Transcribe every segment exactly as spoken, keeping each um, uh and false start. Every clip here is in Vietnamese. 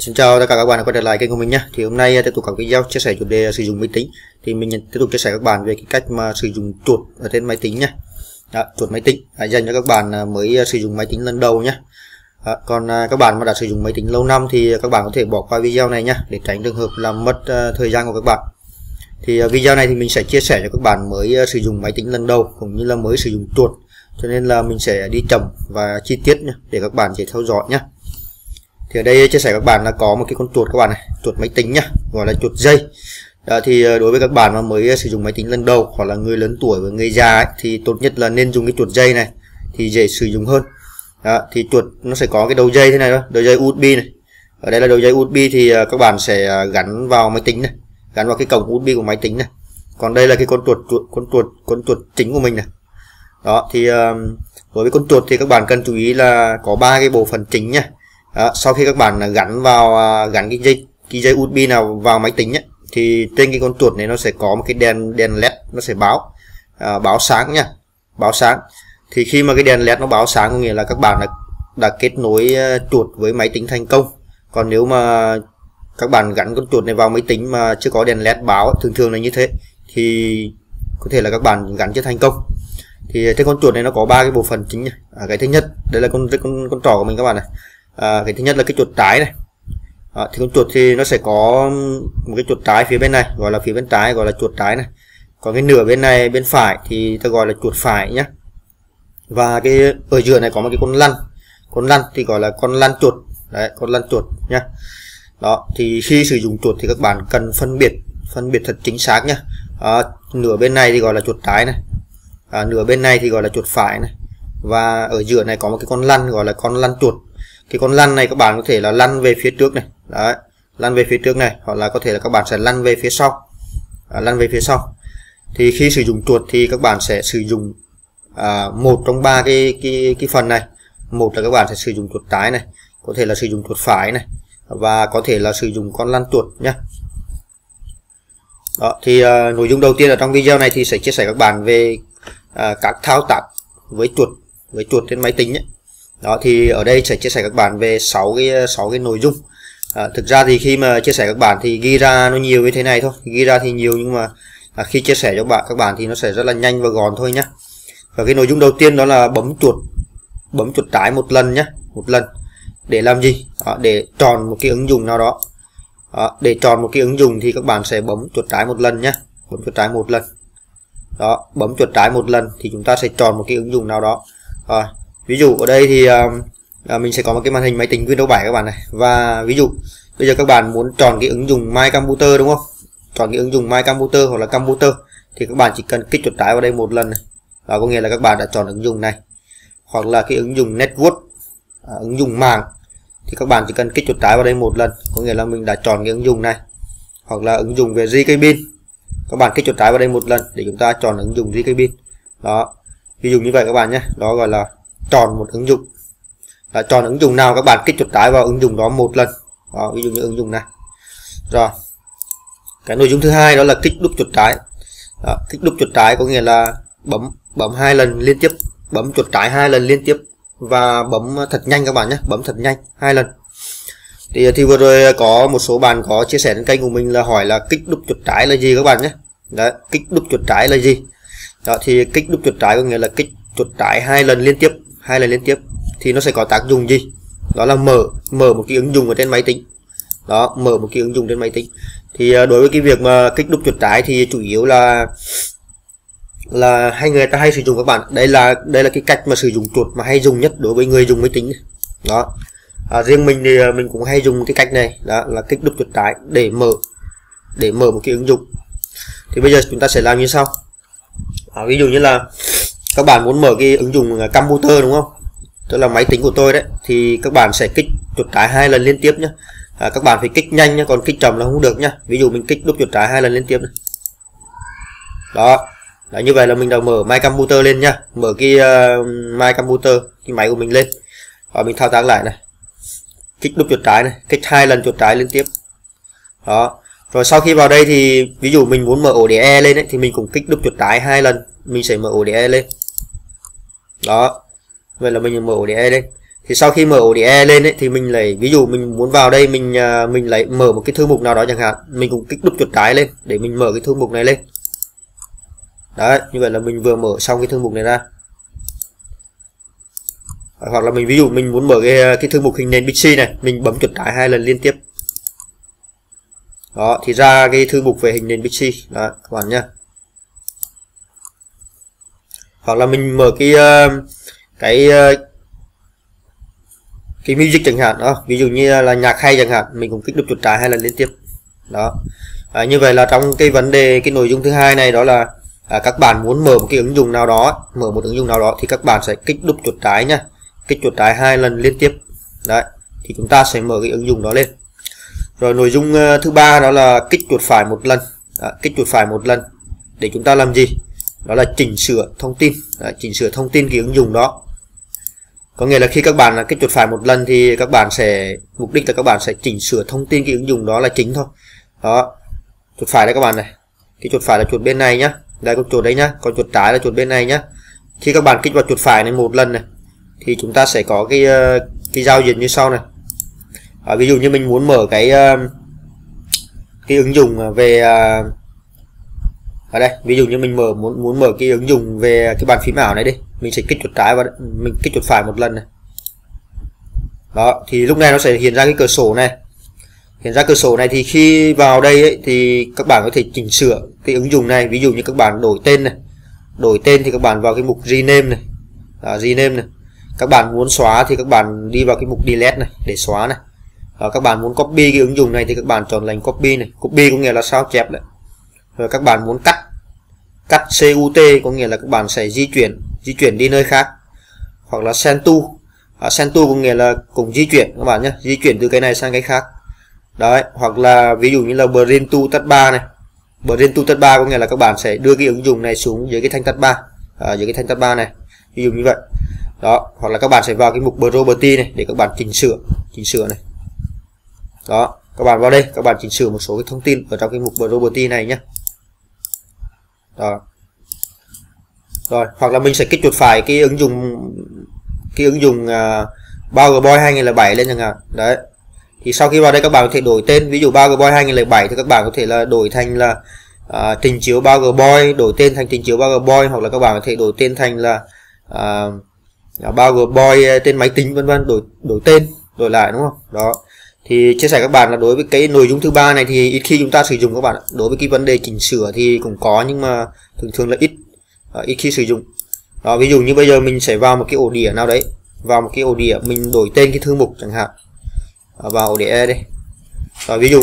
Xin chào tất cả các bạn đã quay trở lại kênh của mình nhé. Thì hôm nay tiếp tục các video chia sẻ chủ đề sử dụng máy tính. Thì mình tiếp tục chia sẻ các bạn về cái cách mà sử dụng chuột ở trên máy tính nhé. Đó, chuột máy tính à, dành cho các bạn mới sử dụng máy tính lần đầu nhé. Đó, còn các bạn mà đã sử dụng máy tính lâu năm thì các bạn có thể bỏ qua video này nhé, để tránh trường hợp làm mất uh, thời gian của các bạn. Thì uh, video này thì mình sẽ chia sẻ cho các bạn mới uh, sử dụng máy tính lần đầu cũng như là mới sử dụng chuột, cho nên là mình sẽ đi chậm và chi tiết nhé, để các bạn dễ theo dõi nhé. Thì ở đây chia sẻ các bạn là có một cái con chuột các bạn này, chuột máy tính nhá, gọi là chuột dây. Đó, thì đối với các bạn mà mới sử dụng máy tính lần đầu hoặc là người lớn tuổi và người già ấy, thì tốt nhất là nên dùng cái chuột dây này thì dễ sử dụng hơn. Đó, thì chuột nó sẽ có cái đầu dây thế này đó, đầu dây u ét bê này. Ở đây là đầu dây u ét bê thì các bạn sẽ gắn vào máy tính này, gắn vào cái cổng u ét bê của máy tính này. Còn đây là cái con chuột, chuột con chuột con chuột chính của mình này. Đó, thì đối với con chuột thì các bạn cần chú ý là có ba cái bộ phận chính nha. Đó, sau khi các bạn gắn vào gắn cái dây cái dây u ét bê nào vào máy tính ấy, thì trên cái con chuột này nó sẽ có một cái đèn đèn led, nó sẽ báo à, báo sáng nha, báo sáng. Thì khi mà cái đèn led nó báo sáng có nghĩa là các bạn đã, đã kết nối chuột với máy tính thành công. Còn nếu mà các bạn gắn con chuột này vào máy tính mà chưa có đèn led báo, thường thường là như thế, thì có thể là các bạn gắn chưa thành công. Thì trên con chuột này nó có ba cái bộ phận chính. À, cái thứ nhất đây là con con con trỏ của mình các bạn này. À, cái thứ nhất là cái chuột trái này. À, thì con chuột thì nó sẽ có một cái chuột trái phía bên này, gọi là phía bên trái gọi là chuột trái này. Còn cái nửa bên này bên phải thì ta gọi là chuột phải nhé. Và cái ở giữa này có một cái con lăn, con lăn thì gọi là con lăn chuột. Đấy, con lăn chuột nhé. Đó, thì khi sử dụng chuột thì các bạn cần phân biệt phân biệt thật chính xác nhé. À, nửa bên này thì gọi là chuột trái này, à, nửa bên này thì gọi là chuột phải này, và ở giữa này có một cái con lăn gọi là con lăn chuột. Cái con lăn này các bạn có thể là lăn về phía trước này, đấy, lăn về phía trước này, hoặc là có thể là các bạn sẽ lăn về phía sau, à, lăn về phía sau. Thì khi sử dụng chuột thì các bạn sẽ sử dụng à, một trong ba cái cái cái phần này. Một là các bạn sẽ sử dụng chuột trái này, có thể là sử dụng chuột phải này, và có thể là sử dụng con lăn chuột nhé. Đó, thì à, nội dung đầu tiên ở trong video này thì sẽ chia sẻ các bạn về à, các thao tác với chuột với chuột trên máy tính ấy. Đó, thì ở đây sẽ chia sẻ các bạn về sáu cái sáu cái nội dung. À, thực ra thì khi mà chia sẻ các bạn thì ghi ra nó nhiều như thế này thôi, ghi ra thì nhiều, nhưng mà à, khi chia sẻ cho bạn các bạn thì nó sẽ rất là nhanh và gọn thôi nhé. Và cái nội dung đầu tiên đó là bấm chuột bấm chuột trái một lần nhé, một lần để làm gì? Đó, để chọn một cái ứng dụng nào đó. Đó, để chọn một cái ứng dụng thì các bạn sẽ bấm chuột trái một lần nhé, bấm chuột trái một lần. Đó, bấm chuột trái một lần thì chúng ta sẽ chọn một cái ứng dụng nào đó. Rồi, ví dụ ở đây thì uh, mình sẽ có một cái màn hình máy tính Windows bảy các bạn này, và ví dụ bây giờ các bạn muốn chọn cái ứng dụng My Computer đúng không? Chọn cái ứng dụng My Computer hoặc là Computer thì các bạn chỉ cần kích chuột trái vào đây một lần này. Đó, có nghĩa là các bạn đã chọn ứng dụng này. Hoặc là cái ứng dụng Network, à, ứng dụng mạng, thì các bạn chỉ cần kích chuột trái vào đây một lần, có nghĩa là mình đã chọn cái ứng dụng này. Hoặc là ứng dụng về gi ca pin, các bạn kích chuột trái vào đây một lần để chúng ta chọn ứng dụng gi ca pin. Đó, ví dụ như vậy các bạn nhé. Đó gọi là chọn một ứng dụng. Đã chọn ứng dụng nào các bạn kích chuột trái vào ứng dụng đó một lần. Đó, ví dụ như ứng dụng này. Rồi, cái nội dung thứ hai đó là kích đúp chuột trái. Đó, kích đúp chuột trái có nghĩa là bấm bấm hai lần liên tiếp, bấm chuột trái hai lần liên tiếp và bấm thật nhanh các bạn nhé, bấm thật nhanh hai lần. Thì thì vừa rồi có một số bạn có chia sẻ trên kênh của mình là hỏi là kích đúp chuột trái là gì các bạn nhé. Đấy, kích đúp chuột trái là gì? Đó, thì kích đúp chuột trái có nghĩa là kích chuột trái hai lần liên tiếp, hai lần liên tiếp thì nó sẽ có tác dụng gì? Đó là mở mở một cái ứng dụng ở trên máy tính. Đó, mở một cái ứng dụng trên máy tính. Thì đối với cái việc mà kích đúp chuột trái thì chủ yếu là là hai người ta hay sử dụng các bạn. Đây là đây là cái cách mà sử dụng chuột mà hay dùng nhất đối với người dùng máy tính. Đó. À, riêng mình thì mình cũng hay dùng cái cách này, đó là kích đúp chuột trái để mở để mở một cái ứng dụng. Thì bây giờ chúng ta sẽ làm như sau. À, ví dụ như là các bạn muốn mở cái ứng dụng Computer đúng không? Tức là máy tính của tôi đấy, thì các bạn sẽ kích chuột trái hai lần liên tiếp nhé. À, các bạn phải kích nhanh nhé, còn kích chậm là không được nhá. Ví dụ mình kích đúp chuột trái hai lần liên tiếp này. Đó. Đó, như vậy là mình đã mở My Computer lên nhá, mở cái uh, My Computer, cái máy của mình lên. Và mình thao tác lại này. Kích đúp chuột trái này, kích hai lần chuột trái liên tiếp. Đó. Rồi sau khi vào đây thì ví dụ mình muốn mở ổ đĩa E lên ấy, thì mình cũng kích đúp chuột trái hai lần, mình sẽ mở ổ đĩa E lên. Đó. Vậy là mình mở ổ đĩa E lên. Thì sau khi mở ô đê e lên ấy, thì mình lấy, ví dụ mình muốn vào đây mình mình lấy mở một cái thư mục nào đó chẳng hạn, mình cũng kích đúp chuột trái lên để mình mở cái thư mục này lên. Đấy, như vậy là mình vừa mở xong cái thư mục này ra. Hoặc là mình ví dụ mình muốn mở cái cái thư mục hình nền Bixby này, mình bấm chuột trái hai lần liên tiếp. Đó, thì ra cái thư mục về hình nền Bixby đó các bạn nhá. Hoặc là mình mở cái cái cái music chẳng hạn đó, ví dụ như là nhạc hay chẳng hạn, mình cũng kích đúp chuột trái hai lần liên tiếp. Đó. À, như vậy là trong cái vấn đề cái nội dung thứ hai này đó là à, các bạn muốn mở một cái ứng dụng nào đó, mở một ứng dụng nào đó thì các bạn sẽ kích đúp chuột trái nhá, kích chuột trái hai lần liên tiếp. Đấy, thì chúng ta sẽ mở cái ứng dụng đó lên. Rồi nội dung uh, thứ ba đó là kích chuột phải một lần. Đó, kích chuột phải một lần để chúng ta làm gì? Đó là chỉnh sửa thông tin. Đó, chỉnh sửa thông tin cái ứng dụng đó. Có nghĩa là khi các bạn kích chuột phải một lần thì các bạn sẽ, mục đích là các bạn sẽ chỉnh sửa thông tin cái ứng dụng đó là chính thôi. Đó, chuột phải đây các bạn này, cái chuột phải là chuột bên này nhá, đây con chuột đấy nhá, còn chuột trái là chuột bên này nhá. Khi các bạn kích vào chuột phải này một lần này thì chúng ta sẽ có cái cái giao diện như sau này. À, ví dụ như mình muốn mở cái cái ứng dụng về ở đây, ví dụ như mình mở muốn muốn mở cái ứng dụng về cái bàn phím ảo này đi, mình sẽ kích chuột trái và mình kích chuột phải một lần này. Đó, thì lúc này nó sẽ hiện ra cái cửa sổ này. Hiện ra cửa sổ này thì khi vào đây ấy, thì các bạn có thể chỉnh sửa cái ứng dụng này. Ví dụ như các bạn đổi tên này, đổi tên thì các bạn vào cái mục rename này. Đó, rename này. Các bạn muốn xóa thì các bạn đi vào cái mục delete này để xóa này. Đó, các bạn muốn copy cái ứng dụng này thì các bạn chọn lệnh copy này. Copy có nghĩa là sao chép đấy. Rồi các bạn muốn cắt, cắt cut có nghĩa là các bạn sẽ di chuyển, di chuyển đi nơi khác. Hoặc là send to, à, send to có nghĩa là cũng di chuyển các bạn nhé, di chuyển từ cái này sang cái khác. Đấy, hoặc là ví dụ như là bring to tab bar này. Bring to tab bar có nghĩa là các bạn sẽ đưa cái ứng dụng này xuống dưới cái thanh tab bar, à, dưới cái thanh tab bar này. Ví dụ như vậy. Đó, hoặc là các bạn sẽ vào cái mục property này để các bạn chỉnh sửa, chỉnh sửa này. Đó, các bạn vào đây, các bạn chỉnh sửa một số cái thông tin ở trong cái mục property này nhé. Đó. Rồi, hoặc là mình sẽ kích chuột phải cái ứng dụng cái ứng dụng uh, Powerboy hai không không bảy lên chẳng hạn. Đấy. Thì sau khi vào đây các bạn có thể đổi tên, ví dụ Powerboy hai không không bảy thì các bạn có thể là đổi thành là uh, trình chiếu Powerboy, đổi tên thành trình chiếu Powerboy, hoặc là các bạn có thể đổi tên thành là uh, Powerboy tên máy tính vân vân, đổi đổi tên, đổi lại đúng không? Đó. Thì chia sẻ các bạn là đối với cái nội dung thứ ba này thì ít khi chúng ta sử dụng các bạn. Đối với cái vấn đề chỉnh sửa thì cũng có nhưng mà thường thường là ít uh, ít khi sử dụng. Đó, ví dụ như bây giờ mình sẽ vào một cái ổ đĩa nào đấy, vào một cái ổ đĩa mình đổi tên cái thư mục chẳng hạn. À, vào ổ đĩa đây. Rồi, ví dụ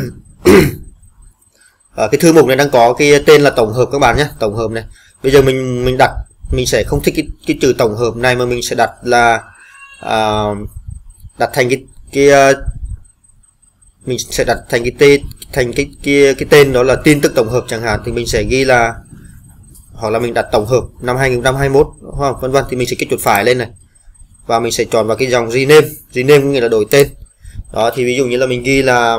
ở cái thư mục này đang có cái tên là tổng hợp các bạn nhé, tổng hợp này. Bây giờ mình mình đặt, mình sẽ không thích cái, cái chữ tổng hợp này mà mình sẽ đặt là uh, đặt thành cái cái uh, mình sẽ đặt thành cái tên, thành cái cái cái tên đó là tin tức tổng hợp chẳng hạn, thì mình sẽ ghi là, hoặc là mình đặt tổng hợp năm hai nghìn không trăm hai mươi mốt đúng không, vân vân, thì mình sẽ kích chuột phải lên này và mình sẽ chọn vào cái dòng rename. Rename có nghĩa là đổi tên. Đó, thì ví dụ như là mình ghi là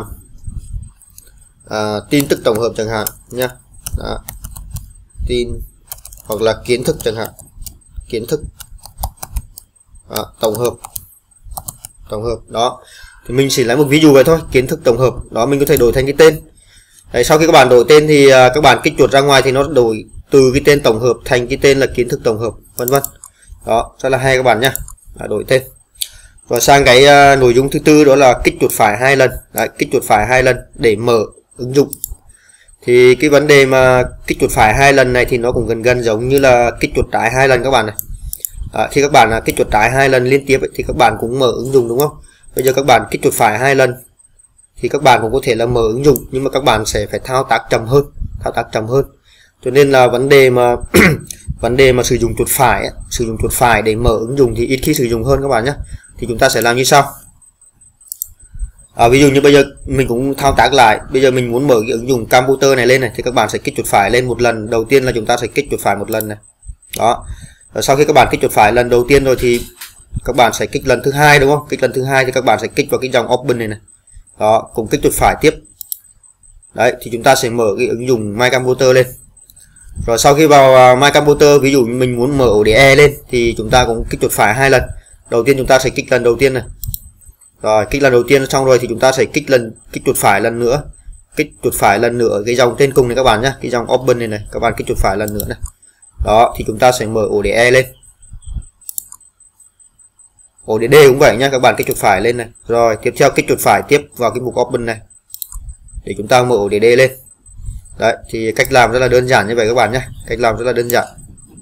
à, tin tức tổng hợp chẳng hạn nha. Đó. Tin hoặc là kiến thức chẳng hạn, kiến thức. Đó, tổng hợp, tổng hợp. Đó, thì mình chỉ lấy một ví dụ vậy thôi, kiến thức tổng hợp. Đó, mình có thể đổi thành cái tên. Đấy, sau khi các bạn đổi tên thì à, các bạn kích chuột ra ngoài thì nó đổi từ cái tên tổng hợp thành cái tên là kiến thức tổng hợp, vân vân. Đó, rất là hay các bạn nhé. À, đổi tên. Rồi sang cái uh, nội dung thứ tư đó là kích chuột phải hai lần. Đấy, kích chuột phải hai lần để mở ứng dụng. Thì cái vấn đề mà kích chuột phải hai lần này thì nó cũng gần gần giống như là kích chuột trái hai lần các bạn này. À, khi các bạn uh, kích chuột trái hai lần liên tiếp ấy, thì các bạn cũng mở ứng dụng đúng không? Bây giờ các bạn kích chuột phải hai lần thì các bạn cũng có thể là mở ứng dụng, nhưng mà các bạn sẽ phải thao tác chậm hơn, thao tác chậm hơn. Cho nên là vấn đề mà vấn đề mà sử dụng chuột phải, sử dụng chuột phải để mở ứng dụng thì ít khi sử dụng hơn các bạn nhé. Thì chúng ta sẽ làm như sau. À, ví dụ như bây giờ mình cũng thao tác lại. Bây giờ mình muốn mở cái ứng dụng computer này lên này thì các bạn sẽ kích chuột phải lên một lần. Đầu tiên là chúng ta sẽ kích chuột phải một lần này. Đó. Rồi sau khi các bạn kích chuột phải lần đầu tiên rồi thì các bạn sẽ kích lần thứ hai đúng không? Kích lần thứ hai thì các bạn sẽ kích vào cái dòng open này này. Đó, cùng kích chuột phải tiếp. Đấy, thì chúng ta sẽ mở cái ứng dụng My Computer lên. Rồi sau khi vào My Computer, ví dụ như mình muốn mở ổ đĩa E lên thì chúng ta cũng kích chuột phải hai lần. Đầu tiên chúng ta sẽ kích lần đầu tiên này. Rồi kích lần đầu tiên xong rồi thì chúng ta sẽ kích lần kích chuột phải lần nữa, kích chuột phải lần nữa ở cái dòng trên cùng này các bạn nhé, cái dòng open này này, các bạn kích chuột phải lần nữa này. Đó thì chúng ta sẽ mở ổ để E lên, ổ để D cũng vậy nhá, các bạn kích chuột phải lên này. Rồi tiếp theo kích chuột phải tiếp vào cái mục open này để chúng ta mở ổ để D lên. Đấy thì cách làm rất là đơn giản như vậy các bạn nhé, cách làm rất là đơn giản.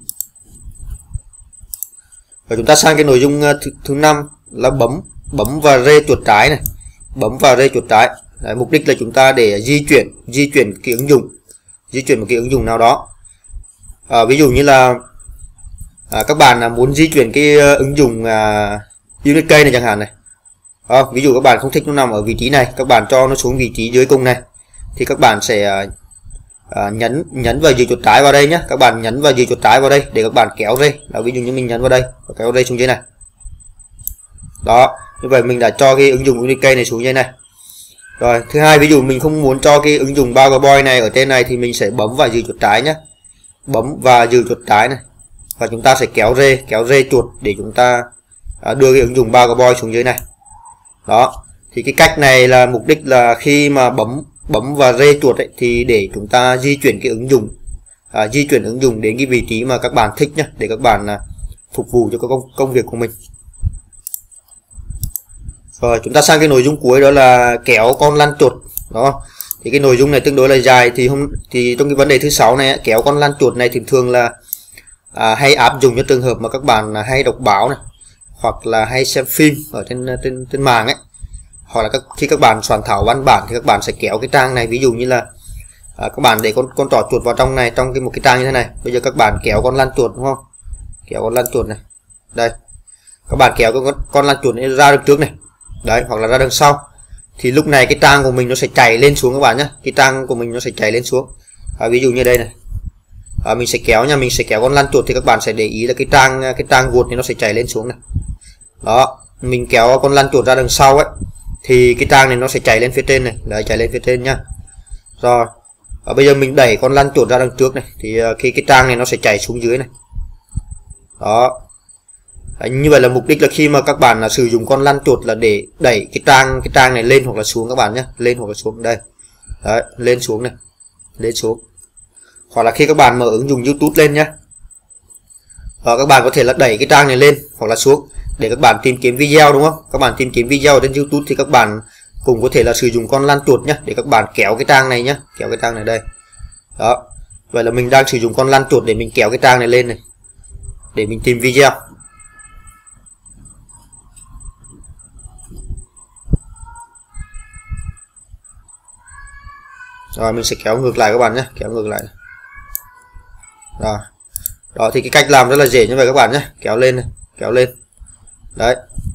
Và chúng ta sang cái nội dung thứ, thứ năm là bấm bấm và rê chuột trái này, bấm và rê chuột trái. Đấy, mục đích là chúng ta để di chuyển di chuyển cái ứng dụng, di chuyển một cái ứng dụng nào đó. À, ví dụ như là à, các bạn là muốn di chuyển cái uh, ứng dụng uh, unit key này chẳng hạn này. À, ví dụ các bạn không thích nó nằm ở vị trí này, các bạn cho nó xuống vị trí dưới cùng này, thì các bạn sẽ uh, uh, nhấn nhấn vào dì chuột trái vào đây nhé, các bạn nhấn vào dì chuột trái vào đây để các bạn kéo rê. Đó, ví dụ như mình nhấn vào đây và kéo rê xuống dưới này. Đó, như vậy mình đã cho cái ứng dụng unit key này xuống dưới này. Rồi thứ hai, ví dụ mình không muốn cho cái ứng dụng Powerboy này ở trên này thì mình sẽ bấm vào dì chuột trái nhé, bấm vào dì chuột trái này và chúng ta sẽ kéo rê kéo rê chuột để chúng ta à, đưa cái ứng dụng Powerboy xuống dưới này. Đó thì cái cách này là mục đích là khi mà bấm bấm và rê chuột ấy, thì để chúng ta di chuyển cái ứng dụng à, di chuyển ứng dụng đến cái vị trí mà các bạn thích nhé, để các bạn à, phục vụ cho công công việc của mình. Rồi chúng ta sang cái nội dung cuối đó là kéo con lăn chuột. Đó thì cái nội dung này tương đối là dài, thì không thì trong cái vấn đề thứ sáu này kéo con lăn chuột này thì thường là à, hay áp dụng cho trường hợp mà các bạn hay đọc báo này, hoặc là hay xem phim ở trên trên trên mạng ấy, hoặc là các, khi các bạn soạn thảo văn bản thì các bạn sẽ kéo cái trang này. Ví dụ như là à, các bạn để con con trỏ chuột vào trong này, trong cái một cái trang như thế này, bây giờ các bạn kéo con lăn chuột đúng không, kéo con lăn chuột này, đây các bạn kéo con con lăn chuột này ra đằng trước này, đấy, hoặc là ra đằng sau, thì lúc này cái trang của mình nó sẽ chảy lên xuống các bạn nhé, cái trang của mình nó sẽ chảy lên xuống. À, ví dụ như đây này, à, mình sẽ kéo nha, mình sẽ kéo con lăn chuột thì các bạn sẽ để ý là cái trang cái trang guột này nó sẽ chảy lên xuống này. Đó, mình kéo con lăn chuột ra đằng sau ấy thì cái trang này nó sẽ chảy lên phía trên này, đấy, chảy lên phía trên nhá. Rồi à, bây giờ mình đẩy con lăn chuột ra đằng trước này thì uh, khi cái trang này nó sẽ chảy xuống dưới này. Đó, đấy, như vậy là mục đích là khi mà các bạn là sử dụng con lăn chuột là để đẩy cái trang cái trang này lên hoặc là xuống các bạn nhé, lên hoặc là xuống đây, đấy, lên xuống này, lên xuống. Hoặc là khi các bạn mở ứng dụng YouTube lên nhé, và các bạn có thể là đẩy cái trang này lên hoặc là xuống để các bạn tìm kiếm video đúng không? Các bạn tìm kiếm video ở trên YouTube thì các bạn cũng có thể là sử dụng con lăn chuột nhé, để các bạn kéo cái trang này nhé, kéo cái trang này đây. Đó, vậy là mình đang sử dụng con lăn chuột để mình kéo cái trang này lên này, để mình tìm video. Rồi mình sẽ kéo ngược lại các bạn nhé, kéo ngược lại. Rồi, đó thì cái cách làm rất là dễ như vậy các bạn nhé, kéo lên này, kéo lên. Đấy.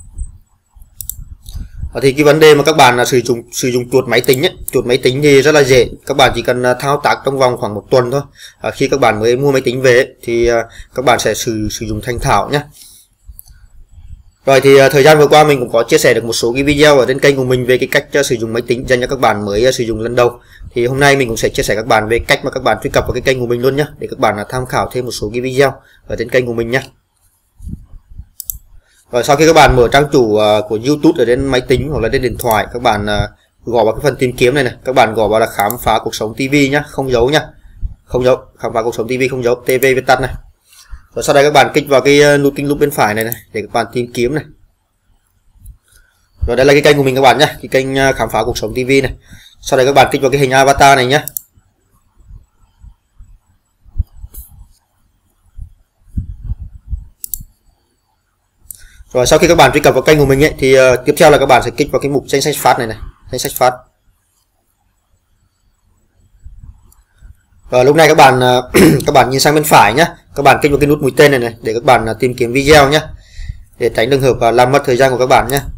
Đó, thì cái vấn đề mà các bạn là sử dụng sử dụng chuột máy tính ấy, chuột máy tính thì rất là dễ, các bạn chỉ cần thao tác trong vòng khoảng một tuần thôi. À, khi các bạn mới mua máy tính về ấy, thì uh, các bạn sẽ sử sử dụng thành thạo nhé. Rồi thì uh, thời gian vừa qua mình cũng có chia sẻ được một số cái video ở trên kênh của mình về cái cách uh, sử dụng máy tính dành cho các bạn mới uh, sử dụng lần đầu. Thì hôm nay mình cũng sẽ chia sẻ các bạn về cách mà các bạn truy cập vào cái kênh của mình luôn nhé, để các bạn uh, tham khảo thêm một số cái video ở trên kênh của mình nhé. Rồi sau khi các bạn mở trang chủ uh, của YouTube ở trên máy tính hoặc là trên điện thoại, các bạn uh, gõ vào cái phần tìm kiếm này này, các bạn gõ vào là khám phá cuộc sống ti vi nhá, không dấu nhá, không dấu, khám phá cuộc sống ti vi không dấu, tê vê viết tắt này. Rồi sau đây các bạn kích vào cái nút kinh lúc bên phải này này để các bạn tìm kiếm này. Rồi đây là cái kênh của mình các bạn nhé, cái kênh khám phá cuộc sống ti vi này. Sau đây các bạn kích vào cái hình avatar này nhé. Rồi sau khi các bạn truy cập vào kênh của mình ấy, thì uh, tiếp theo là các bạn sẽ kích vào cái mục danh sách phát này này, danh sách phát. Rồi lúc này các bạn uh, các bạn nhìn sang bên phải nhé, các bạn kích vào cái nút mũi tên này này để các bạn uh, tìm kiếm video nhé, để tránh trường hợp uh, làm mất thời gian của các bạn nhé.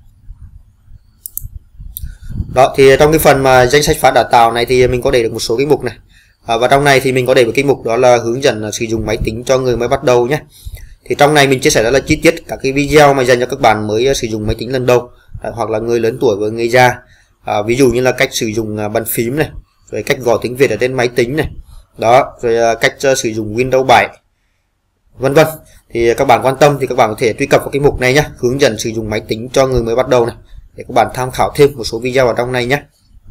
Đó thì trong cái phần mà danh sách phát đã tạo này thì mình có để được một số cái mục này, à, và trong này thì mình có để một cái mục đó là hướng dẫn uh, sử dụng máy tính cho người mới bắt đầu nhé. Thì trong này mình chia sẻ rất là chi tiết các cái video mà dành cho các bạn mới sử dụng máy tính lần đầu, à, hoặc là người lớn tuổi với người già, à, ví dụ như là cách sử dụng à, bàn phím này, rồi cách gõ tiếng Việt ở trên máy tính này, đó, rồi à, cách uh, sử dụng Windows bảy, vân vân. thì các bạn quan tâm thì các bạn có thể truy cập vào cái mục này nhé, hướng dẫn sử dụng máy tính cho người mới bắt đầu này, để các bạn tham khảo thêm một số video ở trong này nhé.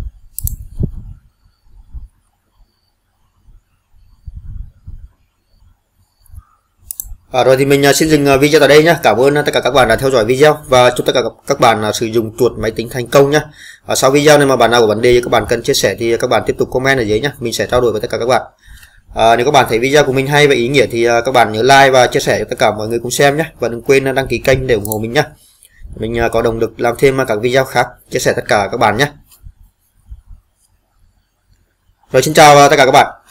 À, rồi thì mình xin dừng video tại đây nhé. Cảm ơn tất cả các bạn đã theo dõi video và chúc tất cả các bạn sử dụng chuột máy tính thành công nhé. À, sau video này mà bạn nào có vấn đề các bạn cần chia sẻ thì các bạn tiếp tục comment ở dưới nhé, mình sẽ trao đổi với tất cả các bạn. À, nếu các bạn thấy video của mình hay và ý nghĩa thì các bạn nhớ like và chia sẻ cho tất cả mọi người cùng xem nhé, và đừng quên đăng ký kênh để ủng hộ mình nhé. Mình có động lực làm thêm các video khác chia sẻ tất cả các bạn nhé. Rồi xin chào tất cả các bạn.